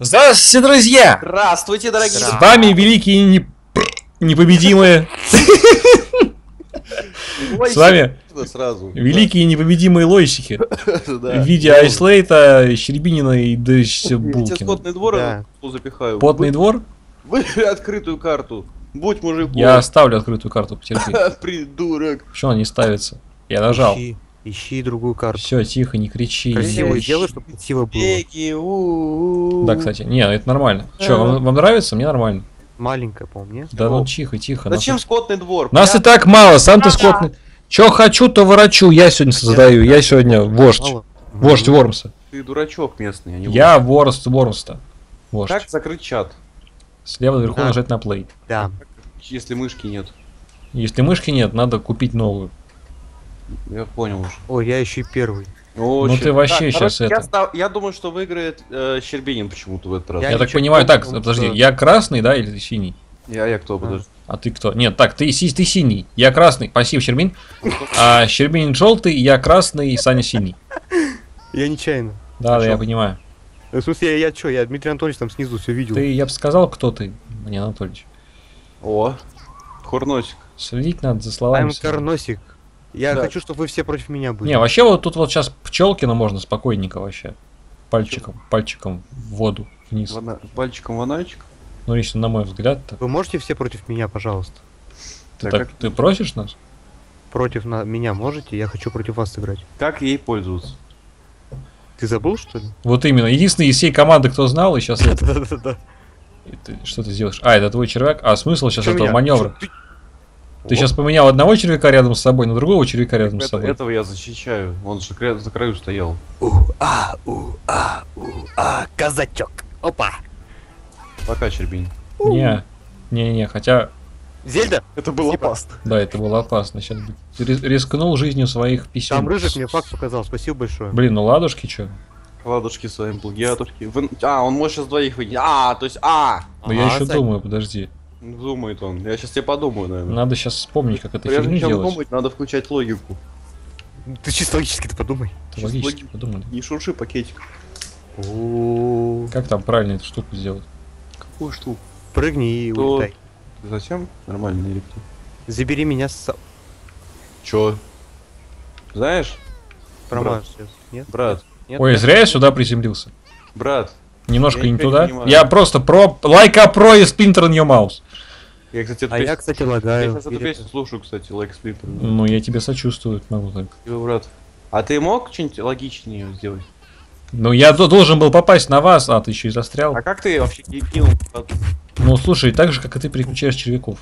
Здравствуйте, друзья! Здравствуйте, дорогие! С вами великие непобедимые. С вами великие непобедимые лойщики. В виде Айслейта, Щербинина и Булкина. Потный двор запихаю. Потный двор? Выбери открытую карту. Будь мужиком. Я оставлю открытую карту, потерпи. Придурок. Почему она не ставится? Я нажал. Ищи другую карту. Все, тихо, не кричи. Красиво сделай, чтобы красиво было. Да, кстати. Не, это нормально. Че, вам нравится? Мне нормально. Маленькая, по-моему, Да ну тихо, тихо. Зачем скотный двор? Нас и так мало, сам ты скотный. Че хочу, то ворочу. Я сегодня создаю. Я сегодня вождь. Вождь Вормса. Ты дурачок местный, а не я вождь Вормста. Как закрыть чат? Слева наверху нажать на play. Да. Если мышки нет. Если мышки нет, надо купить новую. Я понял уже. Ой, я еще и первый. Ну ты вообще сейчас это... Я думаю, что выиграет Щербинин почему-то в этот раз. Я так понимаю, так, подожди, я красный, да, или ты синий? Я кто, подожди. А ты кто? Нет, так, ты синий, я красный, спасибо, Щербин. А Щербинин желтый, я красный, и Саня синий. Я нечаянно. Да, я понимаю. В смысле, я что, я Дмитрий Анатольевич там снизу все видел. Ты, я бы сказал, кто ты, мне Анатольевич. О, Хорносик. Следить надо за словами. Корносик. Я хочу, чтобы вы все против меня были. Не, вообще вот тут вот сейчас Пчелкина можно спокойненько вообще. Пальчиком в воду вниз. Пальчиком в анальчик? Ну, если на мой взгляд. Так. Вы можете все против меня, пожалуйста? Ты просишь нас? Против меня можете? Я хочу против вас сыграть. Как ей пользоваться? Ты забыл, что ли? Вот именно. Единственный из всей команды, кто знал, и сейчас... Да. Что ты сделаешь? А, это твой червяк? А смысл сейчас этого маневра? Ты сейчас поменял одного червяка рядом с собой на другого червяка рядом с собой. Этого я защищаю. Он же за краю стоял. Казачок. Опа. Пока, Щербинин. Не, хотя... Зельда? Это было опасно. Да, это было опасно. Сейчас рискнул жизнью своих писем. Там Рыжик мне факт показал, спасибо большое. Блин, ну ладушки чё? Ладушки с вами, плагиатушки. Он может сейчас двоих выйти. То есть. Ну я еще думаю, подожди. Думает он. Я сейчас тебе подумаю, наверное. Надо сейчас вспомнить, как это фигню делать. Думать, надо включать логику. Ты чисто логически-то подумай. Логически подумали. Не шурши пакетик. Как там правильно эту штуку сделать? Какую штуку? Прыгни и улетай. Зачем? Нормально, или кто? Забери меня с... Чё? Знаешь? Промажь сейчас. Нет? Брат. Ой, зря я сюда приземлился. Брат. Немножко не туда. Я просто like a pro is splinter in your mouse. Я, кстати, лагаю. Я сейчас эту песню слушаю, кстати, like splinter. Ну, я тебе сочувствую, могу так. Брат. А ты мог что-нибудь логичнее сделать? Ну, я должен был попасть на вас, а ты еще и застрял. А как ты вообще кинул? Ну, слушай, так же, как и ты переключаешь червяков.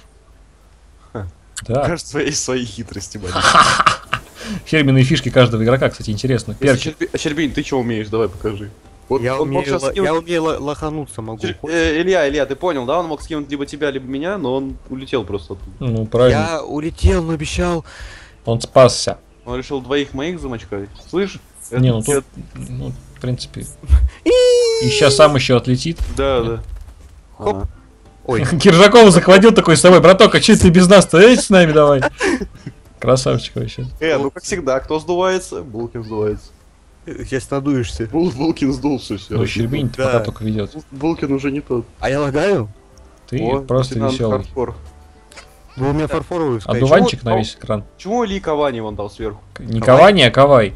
Да. Кажется, есть свои хитрости, Фирменные фишки каждого игрока, кстати, интересно. Щербин, ты что умеешь? Давай покажи. Я умею лохануться могу. Илья, ты понял, да? Он мог скинуть либо тебя, либо меня, но он улетел просто оттуда. Ну, правильно. Я улетел, но обещал. Он спасся. Он решил двоих моих замочкать. Слышь? Не, ну тут, в принципе. И сейчас сам еще отлетит. Да. Хоп. Ой. Киржакова захватил такой с собой. Браток, а че ты без нас-то? Эй, с нами давай. Красавчик вообще. Ну как всегда, кто сдувается? Булкин сдувается. Сейчас надуешься. Булкин сдулся, все. Ну, Щербинин пока только ведет. Булкин уже не тот. А я лагаю? Ты просто веселый. Вы у меня фарфоровый вскачь. Одуванчик на весь экран. Чему Ильи Кавани вон дал сверху? Не Кавани, а Кавай.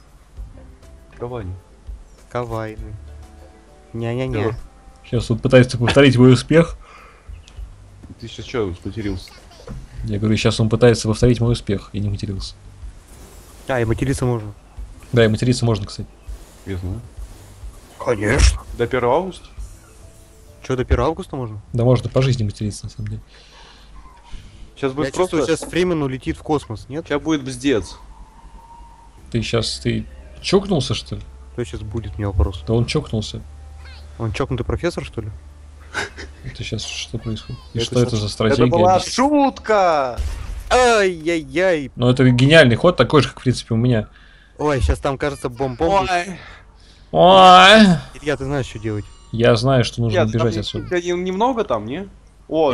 Кавани. Кавайный. Ня-ня-ня. Сейчас он пытается повторить мой успех. Ты сейчас что, матерился? Я говорю, сейчас он пытается повторить мой успех. Я не матерился. И материться можно. Да, и материться можно, кстати. Ясно. Конечно. До 1 августа? Что, до 1 августа можно? Да можно по жизни материться, на самом деле. Сейчас будет сейчас Фримен улетит в космос, нет? Сейчас будет бздец. Ты чокнулся, что ли? Кто сейчас будет, мне вопрос? Да он чокнулся. Он чокнутый профессор, что ли? Это сейчас что происходит? И что это за стратегия? Это была шутка! Ай-яй-яй! Ну это гениальный ход, такой же, как в принципе у меня. Ой, сейчас там, кажется, бомб-бомб. Ой! Илья, ты знаешь, что делать? Я знаю, что нужно бежать отсюда. Немного там, не? О,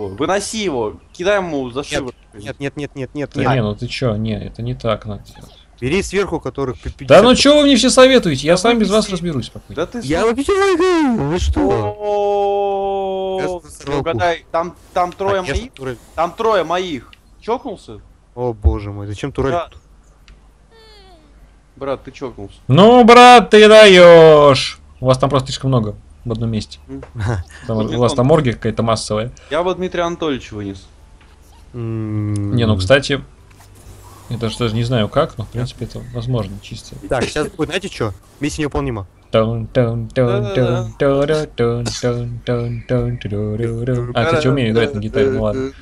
выноси его, кидай ему за шиворот. Нет. Да не, ну ты чё, не, это не так надо делать. Бери сверху, которых... Да ну чё вы мне все советуете? Я сам без вас разберусь спокойно. Да ты... Я вообще вы что? Угадай, там трое моих? Там трое моих. Чокнулся? О боже мой, зачем турель? Брат, ты чокнулся. Ну, брат, ты даешь. У вас там просто слишком много в одном месте. У вас там оргия какая-то массовая. Я бы Дмитрия Анатольевича вынес. Не, ну, кстати, я даже не знаю как, но, в принципе, это возможно, чисто. Так, сейчас будет, знаете что? Миссия невыполнима. А, кстати, умею играть на гитаре, ну ладно.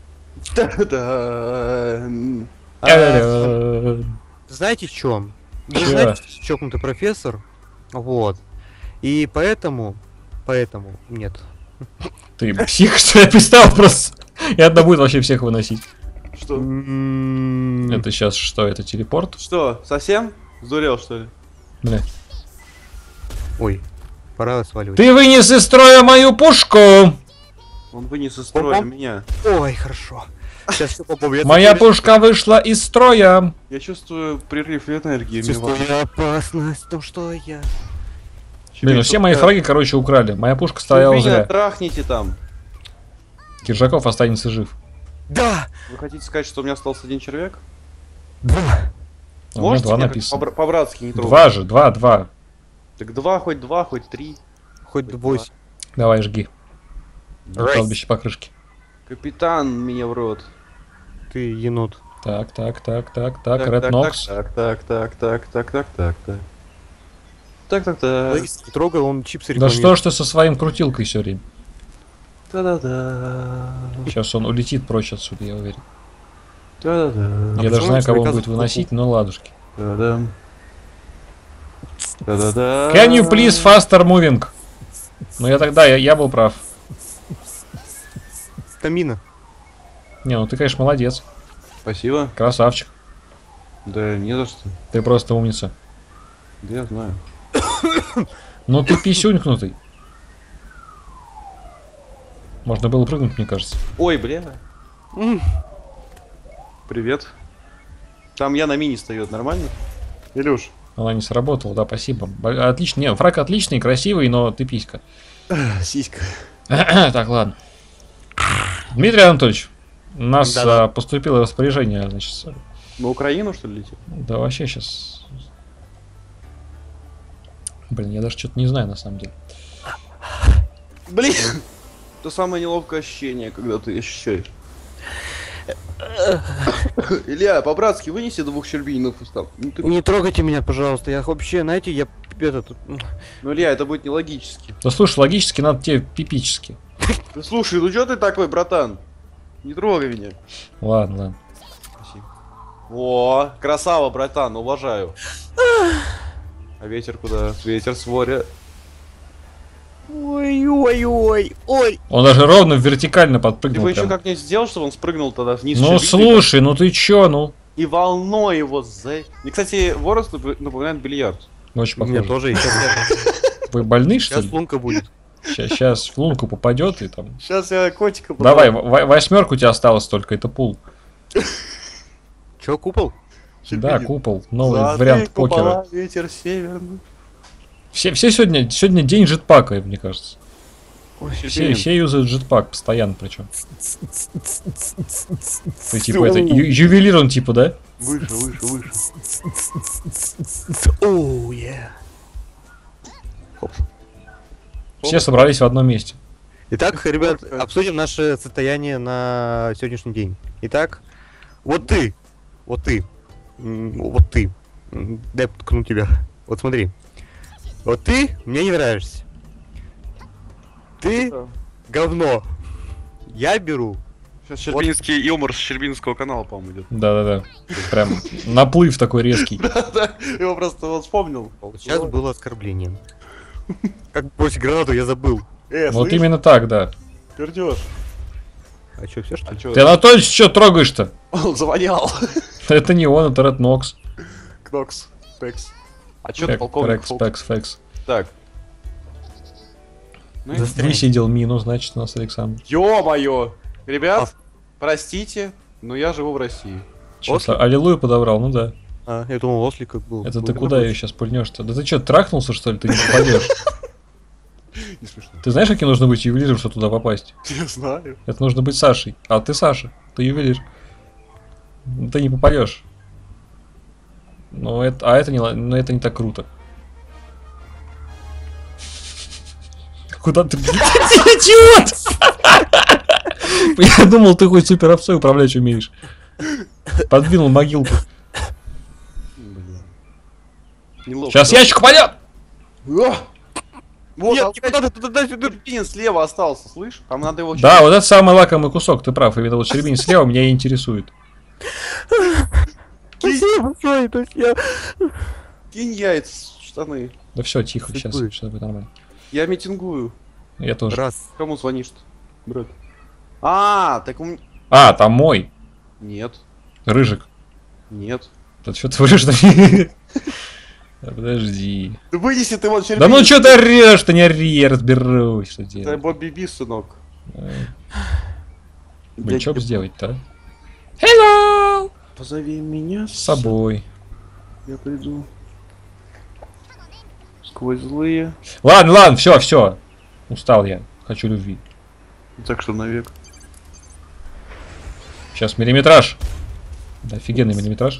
Знаете что? Вы знаете, что чокнутый профессор? Вот. И поэтому... Нет. Ты псих, что я представил просто? И одна будет вообще всех выносить. Что? Это сейчас что? Это телепорт? Что, совсем? Сдурел, что ли? Бля. Ой, пора сваливать. Ты вынес из строя мою пушку! Он вынес из строя меня. Ой, хорошо. Сейчас все попробую. Моя пушка вышла из строя. Я чувствую прерыв энергии. Чувствую опасность в том, что я... Блин, все мои фраги, короче, украли. Моя пушка стояла зря. Трахните там. Киржаков останется жив. Да! Вы хотите сказать, что у меня остался один червяк? Да. У меня два написано. По-братски не трогать. Два же, два. Так два, хоть три. Хоть 8. Давай, жги. Кладбище покрышки. Капитан меня в рот. Ты енот. Так, Red Nox. Так. Трогал, он чипсы Да что ж ты со своим крутилкой все время? Та-да-да. Сейчас он улетит прочь отсюда, я уверен. Та-да-да. Я даже знаю, кого он будет выносить, но ладушки. Та-да. Та-да-да. Can you please faster moving? Ну я тогда, я был прав. Тамина. Не, ну ты, конечно, молодец. Спасибо. Красавчик. Да не за что. Ты просто умница. Да я знаю. Ну ты писюнькнутый. Можно было прыгнуть, мне кажется. Ой, бля. Привет. Там я на мини стою, нормально? Илюш. Она не сработала, да, спасибо. Отлично. Не, фраг отличный, красивый, но ты писька. Сиська. Так, ладно. Дмитрий Анатольевич, у нас поступило распоряжение, значит. На Украину, что ли, летит? Да вообще сейчас. Блин, я даже что-то не знаю на самом деле. Блин! Это самое неловкое ощущение, когда ты ощущаешь. Илья, по-братски вынеси двух щербинов устав. Не трогайте меня, пожалуйста. Я вообще, знаете, я этот... Ну, Илья, это будет нелогически. Да слушай, логически надо тебе пипически. Да слушай, ну что ты такой, братан? Не трогай меня. Ладно. Спасибо. О, красава, братан, уважаю. А ветер куда? Ветер с моря. Ой. Он даже ровно вертикально подпрыгнул. Ты бы еще как-нибудь сделал, чтобы он спрыгнул тогда вниз? Ну слушай, ну ты чё, ну? И волной его за... И, кстати, ворос напоминает бильярд. Очень похоже. Мне тоже. Вы больны, что ли? Сейчас лунка будет. Сейчас в лунку попадет и там... Сейчас я котика... Давай, восьмерку у тебя осталось только, это пул. Чё, купол? Да, купол. Новый вариант покера. Ветер северный. Все сегодня день джетпака, мне кажется. Ой, все юзают джетпак постоянно, причем. Ты типа это ювелир он типа, да? Выше. Оу, yeah. Все собрались в одном месте. Итак, ребят, обсудим наше состояние на сегодняшний день. Итак, вот ты. Дай ткну тебя. Вот смотри. Вот ты мне не нравишься. Ты говно. Я беру. Сейчас щербинский юмор с щербинского канала, по-моему, идет. Да. Прям наплыв такой резкий. Да, его просто вот вспомнил. Сейчас было оскорблением. Как бросить гранату, я забыл. Вот именно так, да. Пердёшь. А чё, все что ли? Ты, Анатольевич, что трогаешь-то? Он завонял. Это не он, это Red Nox. Кнокс. Пекс. А чё ты, полковник? Фекс. Так. Высидел мину, значит, у нас Александр. Ё-моё! Ребят, простите, но я живу в России. Сейчас аллилуйя подобрал, ну да. А, я думал, ослик как был. Это ты куда ее сейчас пульнешь-то? Да ты что, трахнулся, что ли? Ты не попадешь. Не смешно. Ты знаешь, каким нужно быть ювелиром, чтобы туда попасть? Я знаю. Это нужно быть Сашей. А ты Саша, ты ювелир. Ты не попадешь. Но это не так круто. Куда ты, идиот? Я думал, ты хоть супер овцой управлять умеешь. Подвинул могилку. Сейчас ящик упадет! Вот, Нет, туда Щербинин слева остался, слышь? Там надо его... Да, вот это самый лакомый кусок, ты прав. Именно вот Щербинин слева меня и интересует. Спасибо большое, то есть я... Кинь яйца в штаны. Да все, тихо, Ты сейчас будешь. будет нормально. Я митингую. Я тоже. Раз. Кому звонишь-то, брат? А, так у меня... А, там мой. Нет, Рыжик. нет. Да что ты врешь мне? Да подожди. Да вынеси ты вот Щербинин. Да ну что ты орешь, ты не ори, я разберусь, что Это делать. Бобби Би, сынок. Блин, что бы сделать-то? Hello! Позови меня С собой. Я приду. Сквозь злые. Ладно, все. Устал я. Хочу любви. Так что навек. Сейчас миллиметраж. Да, офигенный миллиметраж.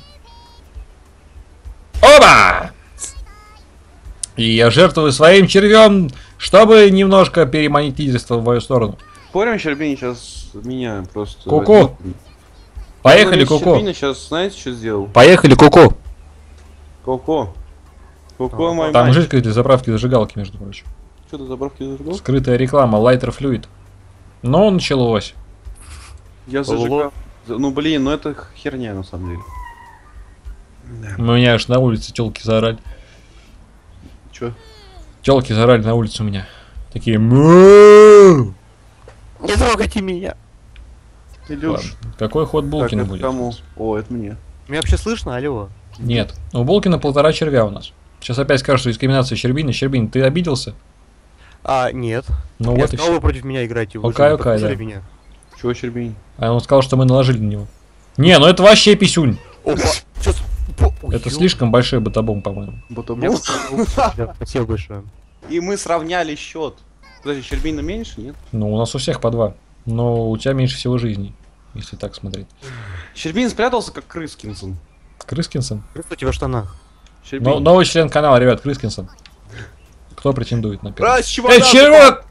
Оба! И я жертвую своим червем, чтобы немножко перемонетизировать в мою сторону. Спорим, Щербинин сейчас меня просто... Ку-ку. Поехали, Ку-ку. Щербинин сейчас, знаете, что сделал? Поехали, Ку-ку. Ку-ку. Ку-ку, мой Там мальчик. жидкость для заправки зажигалки, между прочим. Что ты заправки зажигал? Скрытая реклама, Lighter Fluid. Но началось. Я зажигал. Ну блин, ну это херня на самом деле. У меня аж на улице телки заорали. Чё? Телки заорали на улице у меня. Такие «Му!» Не трогайте меня. Илюш. Ладно. Какой ход Так, Булкина это будет? кому? О, это мне. Меня вообще слышно, алло? Нет. У Булкина 1,5 червя у нас. Сейчас опять скажут, что дискриминация Щербина. Щербин, ты обиделся? А, нет. Ну Я вот и сказал, вы все. против меня играете. Вы Окей, же не окей, послушали да. меня. Чего, Щербинин? А он сказал, что мы наложили на него. Не, ну это вообще писюнь. Опа, сейчас... Это слишком большой бытабом, по-моему. Ботабол. Спасибо большое. И мы сравняли счет. Подожди, Щербина меньше, нет? Ну, у нас у всех по 2. Но у тебя меньше всего жизни, если так смотреть. Щербин спрятался, как Крыскинсон. Крыскинсон? Просто у тебя в штанах. Щербин. Новый член канала, ребят, Крыскинсон. Кто претендует на первый? Раз, чувак! чувак!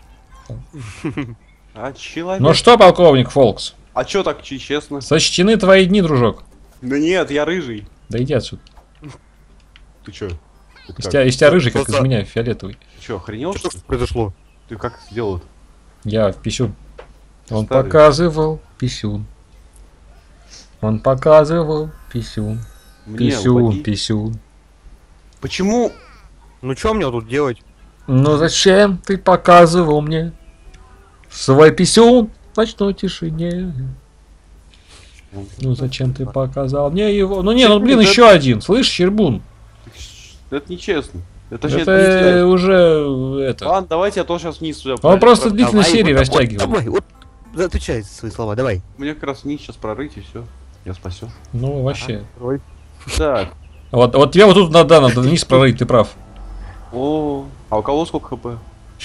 А, человек. Ну что, полковник Фолкс? А чё так честно? Сочтены твои дни, дружок. Да нет, я рыжий. Да иди отсюда. Ты чё? Ты Из тебя рыжий, как из Просто- меня, фиолетовый. чё, охренел, что Что ли? произошло? Ты как сделал это? Я в писюн. Он Старый. показывал писюн. Он показывал писюн. Мне Писюн, упади. писюн. Почему? Ну что мне тут делать? Ну зачем ты показывал мне свой писюн в ночной тишине? Ну зачем ты показал мне его? Ну не, ну блин, Щербун, еще один. Слышь, Щербун? Это нечестно. Это Это уже это. Ладно, давайте я тоже сейчас вниз сюда. Он просто прорыть. длительной Давай, серии вот, растягивает. Давай, вот, отвечай за свои слова, давай. Мне как раз вниз сейчас прорыть и все. Я спасен. Ну вообще. Так. Вот тебе вот тут надо вниз прорыть, ты прав. О, а у кого сколько хп?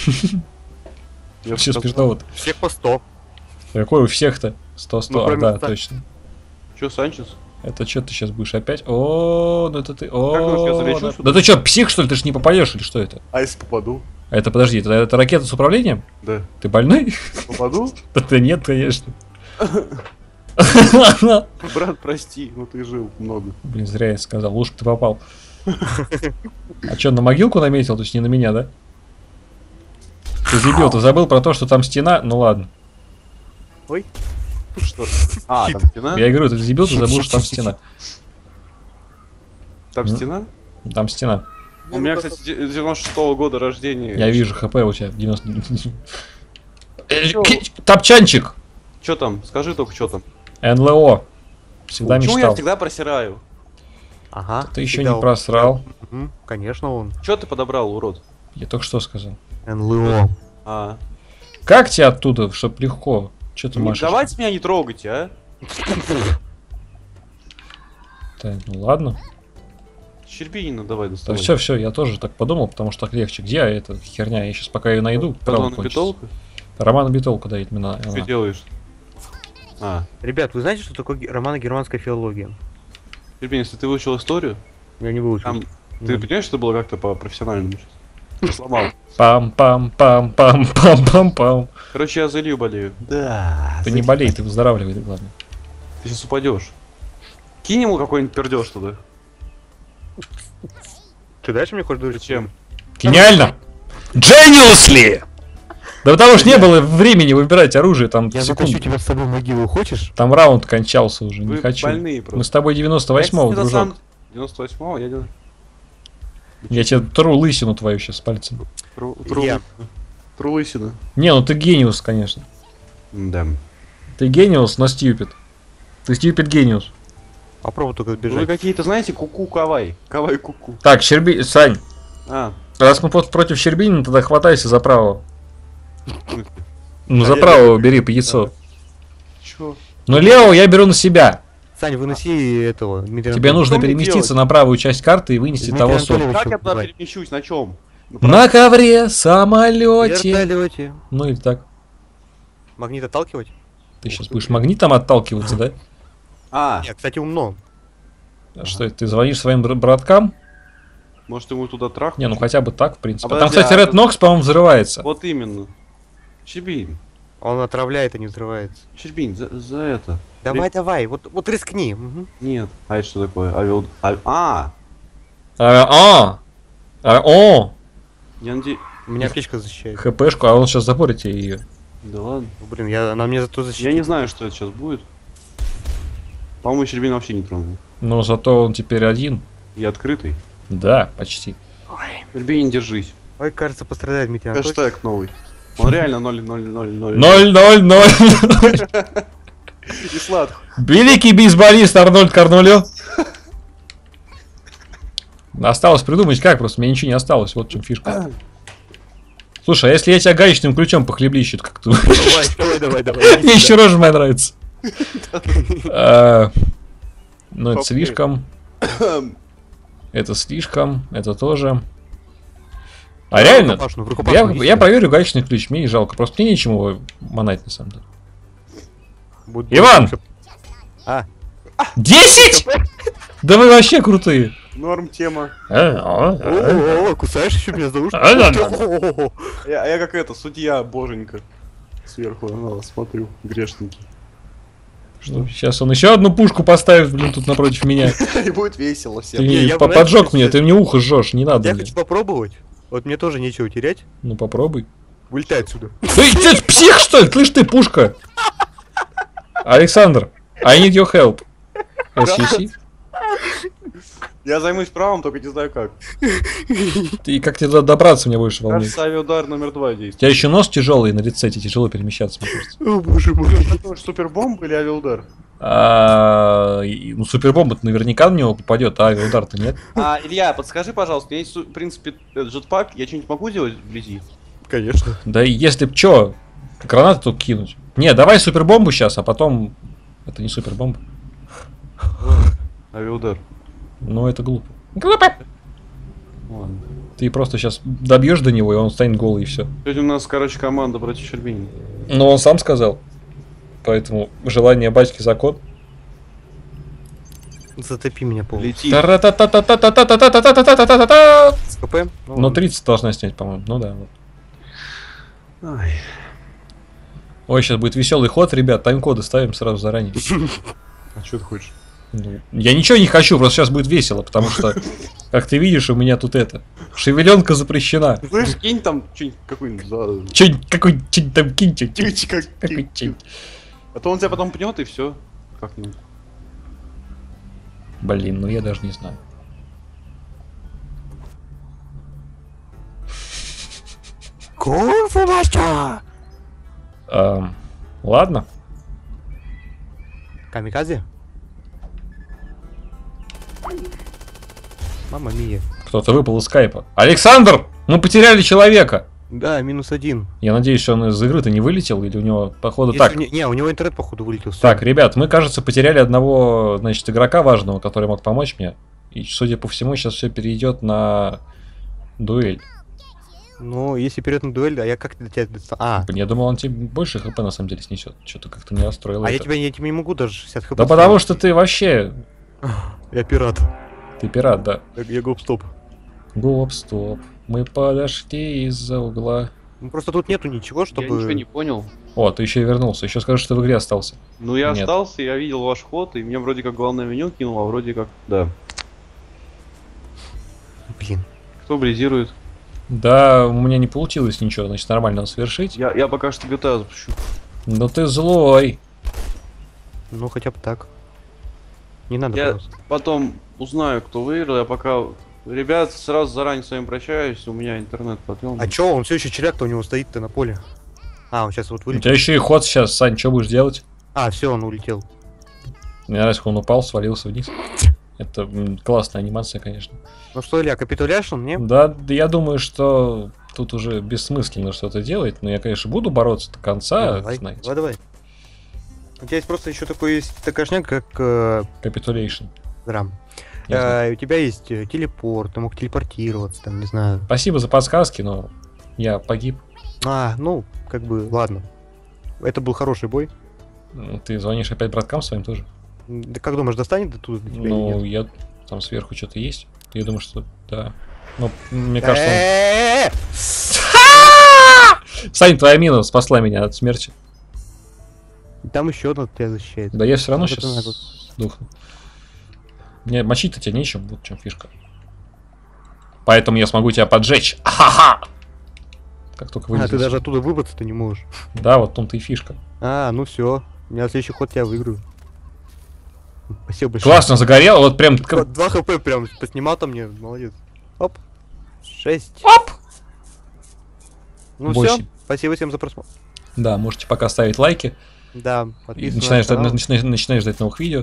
Я Все сказал. смешно вот. Всех по 100. Какой у всех-то? 100-100, Ну, кроме да, Сан- точно. Чё, Санчес? Это что ты сейчас будешь опять? О, ну это ты. думаешь, я залечу Да сюда? ты что, псих, что ли? Ты ж не попадешь или что это? А если попаду? Это подожди, это ракета с управлением? Да. Ты больной? Попаду? Да нет, конечно. Брат, прости, но ты жил много. Блин, зря я сказал, лучше бы ты попал. А что, на могилку наметил, то есть не на меня, да? Ты дебил, ты забыл про то, что там стена? Ну ладно. Что? А, там стена? Я говорю, ты дебил, ты забыл, что там стена. Там стена? Там стена. У меня, кстати, 96-го года рождения. Я вижу, хп у тебя 90. Топчанчик! Чё там? Скажи только, что там. НЛО. Всегда Почему я мечтал. всегда просираю? Ага. Ты еще всегда не он. просрал. Мгм, конечно он. Чё ты подобрал, урод? Я только что сказал. НЛО. А. Как тебе оттуда, чтоб легко? Че ты Не, машешь? давайте меня не трогайте, а? Так, ну ладно. Щербинина давай доставай. Все, я тоже так подумал, потому что так легче. Где эта херня? Я сейчас пока ее найду. Роман Битолка? Роман Битолка, да, именно. Что делаешь? А. Ребят, вы знаете, что такое романо-германская филология? Щербин, если ты выучил историю, Я не выучил. там, ты понимаешь, что это было как-то по-профессиональному сейчас? Сломал. Пам-пам-пам-пам-пам-пам. Короче, я за Илью болею. Да. Ты не болей, ты выздоравливай, да, главное. Ты сейчас упадешь. Кинь ему какой-нибудь пердеж туда. Ты дальше мне хочешь говорить? Зачем? Гениально! Geniusly! Да потому что не было времени выбирать оружие, там Я секунды. затащу тебя с собой в могилу, хочешь? Там раунд кончался уже, не Вы хочу. больные Мы просто. с тобой 98-го, дружок. 98-го я делаю. Я тебе тру лысину твою сейчас пальцем. Я. Трулысина. Не, ну ты гениус, конечно. Да. Ты гениус, но стьюпид. Ты стьюпид гениус. Попробуй только Вы сбежать. какие-то, знаете, куку кавай. Кавай куку. Так, Сань, А, раз мы против Щербинина, тогда хватайся за правого. в смысле? Ну, А за я правого левый. бери по яйцо. Чё? Но левого я беру на себя. Сань, выноси этого. Дмитрия Тебе нужно что мне переместиться делать? на правую часть карты и вынести Дмитрий того Анатольевич. сорта. Как я туда давай. перемещусь? На чем? На ковре, самолете. Вертолете. Ну или так. Магнит отталкивать? Ты сейчас будешь магнитом отталкиваться, да? А, Нет, кстати, умно. А что это, ты звонишь своим браткам? может ему туда трах? Не, ну хотя бы так, в принципе. А Там, подожди, кстати, а Red Nox, по-моему, взрывается. Вот именно. Щербин. Он отравляет и не взрывается. Щербин, за это. Давай, давай, вот рискни. Мгм. Нет. А это что такое? О! Я надеюсь... Меня аптечка защищает. ХПшку, а он сейчас запорит тебе ее. Да ладно. Блин, она мне зато защитит. Я не знаю, что это сейчас будет. По-моему, Щербин вообще не тронул. Но зато он теперь один. И открытый. Да, почти. Щербин, держись. Ой, кажется, пострадает Дмитрий Анатольевич. Хэштег новый. Он реально 0-0-0-0. 0-0-0. И сладко. Великий бейсболист Арнольд Карнулё. Осталось придумать как, просто мне ничего не осталось, вот в чем фишка. Слушай, а если я тебя гаечным ключом похлеблищу, как ты думаешь? Давай. Мне еще рожа моя нравится. Ну, это слишком. Это слишком. Это тоже. А реально, я проверю гаечный ключ, мне не жалко. Просто мне нечему его манать, на самом деле. Иван! 10? Да вы вообще крутые. Норм тема. О, кусаешь еще меня за уши? Я как это, судья боженька. Сверху на вас смотрю, грешники. Сейчас он еще одну пушку поставит, блин, тут напротив меня. И будет весело всем. Ты поджег мне, ты мне ухо жжешь, не надо Я мне. хочу попробовать. Вот мне тоже нечего терять. Ну попробуй. Вылетай отсюда. Ты псих, что ли? Слышь ты, пушка. Александр, I need your help. SCC? Я займусь правом, только не знаю как. Ты как тебе туда добраться, мне больше волнует. Кажется, авиаудар номер 2 У действует. тебя еще нос тяжелый на лице, тебе тяжело перемещаться, мне кажется. О, боже мой. Такой супербомб или авиаудар? Ну, супербомба наверняка в него попадет, а авиаудар-то нет. Илья, подскажи, пожалуйста, у меня есть, в принципе, джетпак, я что-нибудь могу делать вблизи? Конечно. Да и если б чё, гранаты тут кинуть. Не, давай супербомбу сейчас, а потом... Это не супербомба. Авиаудар. Ну, это глупо. Глупо! Ладно. Ты просто сейчас добьешь до него, и он станет голый, и все. Сегодня у нас, короче, команда против Щербинина. Но он сам сказал. Поэтому желание батьки закон. Затопи меня полностью. Летит. Та-ра-та-та-та-та-та-та-та-та-та-та-та. СКП? Ну, 30 должна снять, по-моему. Ну да. Вот. Ай. Ой, сейчас будет веселый ход, ребят. Тайм-коды ставим сразу заранее. А что ты хочешь? Ну, я ничего не хочу, просто сейчас будет весело, потому что, как ты видишь, у меня тут это. Шевеленка запрещена. Слышь, кинь там что-нибудь какой-нибудь. Че-нибудь, какой-нибудь там киньте. Какой-нибудь. А то он тебя потом пнет и все. Как-нибудь. Блин, ну я даже не знаю. Кунг-фу мастер! Ладно. Камикадзе? Мама мия. Кто-то выпал из скайпа. Александр! Мы потеряли человека! Да, -1. Я надеюсь, что он из игры-то не вылетел, или у него, походу, Если так. Не, у него интернет, походу, вылетел. Так, ребят, мы, кажется, потеряли одного, значит, игрока важного, который мог помочь мне. И, судя по всему, сейчас все перейдет на дуэль. Ну, если перейдет на дуэль, а я как для тебя... Я думал, он тебе больше хп на самом деле снесет. Что-то как-то не расстроил. Я тебе не могу даже 60 хп. Да потому что ты вообще... Я пират. Ты пират, да. Я гоп-стоп. Гоп-стоп. Мы подошли из-за угла. Ну, просто тут нету ничего, чтобы... Я ничего не понял. О, ты еще и вернулся. Еще скажешь, что в игре остался. Ну я остался, я видел ваш ход, и мне вроде как главное меню кинул, а вроде как... Да. Блин. Кто бризирует? Да, у меня не получилось ничего, значит, нормально совершить. Я пока что GTA запущу. Но ты злой. Ну, хотя бы так. Не надо Я просто. потом узнаю, кто выиграл, я пока... Ребят, сразу заранее с вами прощаюсь, у меня интернет подвел. А чё, он все еще черяк-то у него стоит-то на поле? Он сейчас вот У вылетел. тебя еще и ход сейчас, Сань, что будешь делать? Все, он улетел. Мне нравится, как он упал, свалился вниз. Это классная анимация, конечно. Ну что, Илья, капитуляшн, не? Да, я думаю, что тут уже бессмысленно что-то делать, но я, конечно, буду бороться до конца, знаете. Давай. У тебя есть просто еще такой такая шняга, как... Capitulation. Драм. У тебя есть телепорт, ты мог телепортироваться, там, не знаю. Спасибо за подсказки, но я погиб. Ну, как бы, ладно. Это был хороший бой. Ты звонишь опять браткам своим тоже? Да как думаешь, достанет до туда до тебя? Ну, я... Там сверху что-то есть. Я думаю, что да. Ну, мне кажется, Сань, твоя мина спасла меня от смерти. Там еще одна тебя защищает. Да я все равно сейчас сдохну. Мне мочить-то тебе нечем, вот в чем фишка. Поэтому я смогу тебя поджечь. Ха-ха! Как только вылезешь. Ты даже оттуда выбраться-то не можешь. Да, вот в том-то и фишка. Ну все. У меня следующий ход я выиграю. Спасибо большое. Классно загорело, вот прям... 2 хп прям поснимал там мне, молодец. Оп. 6. Оп! Ну все, спасибо всем за просмотр. Да, можете пока ставить лайки. Да, подписывайтесь. Начинаешь ждать новых видео.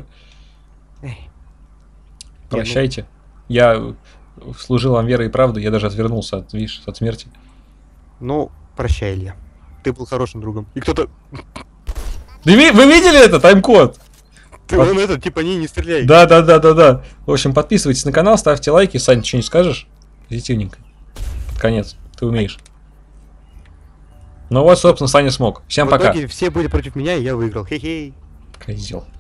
Прощайте. Я служил вам верой и правдой, я даже отвернулся от смерти. Ну, прощай, Илья. Ты был хорошим другом. И кто-то... Вы видели это? Тайм-код? Ты вон это, типа, не стреляй. Да. В общем, подписывайтесь на канал, ставьте лайки. Сань, ты что-нибудь скажешь? Позитивненько. Под конец. Ты умеешь. Ну вот, собственно, Саня смог. Всем пока. В итоге все были против меня, и я выиграл. Хей-хей. Козел.